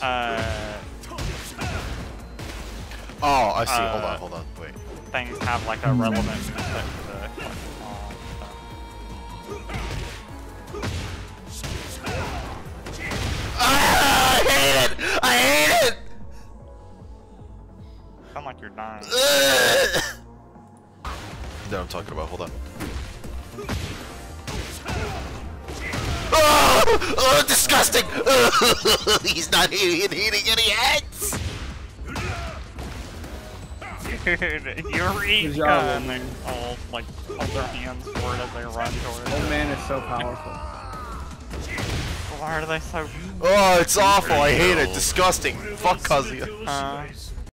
Oh, I see. Hold on. Wait. Things have like a relevant method to the I hate it! I hate it! sound like you're dying. No, I'm talking about. Hold on. Oh, disgusting! He's not hitting any heads! Dude, you're each all like hold their hands forward as they run towards it. Old man is so powerful. Why are they so? Oh, it's awful. I hate it. Disgusting. Fuck Kazuya.